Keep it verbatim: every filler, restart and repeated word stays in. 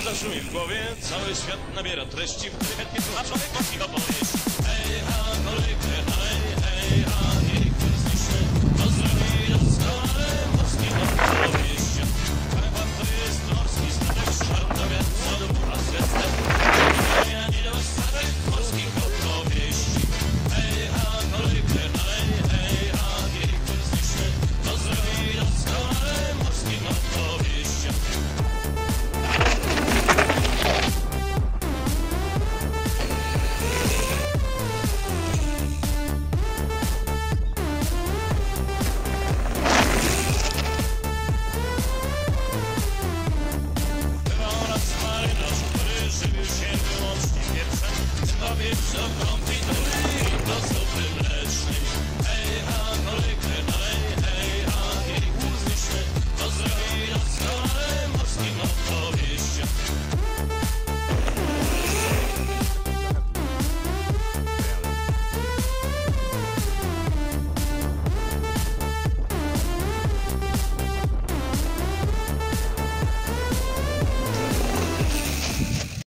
Dużo szumi w głowie, cały świat nabiera treści, w których chętnie słucha człowiek polskich opowieści. Hej, ha, kolejkę, hej, hej, ha, hej.